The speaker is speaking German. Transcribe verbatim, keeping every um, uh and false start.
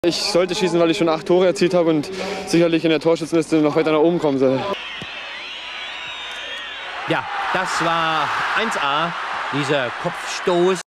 Ich sollte schießen, weil ich schon acht Tore erzielt habe und sicherlich in der Torschützenliste noch weiter nach oben kommen soll. Ja, das war eins A, dieser Kopfstoß.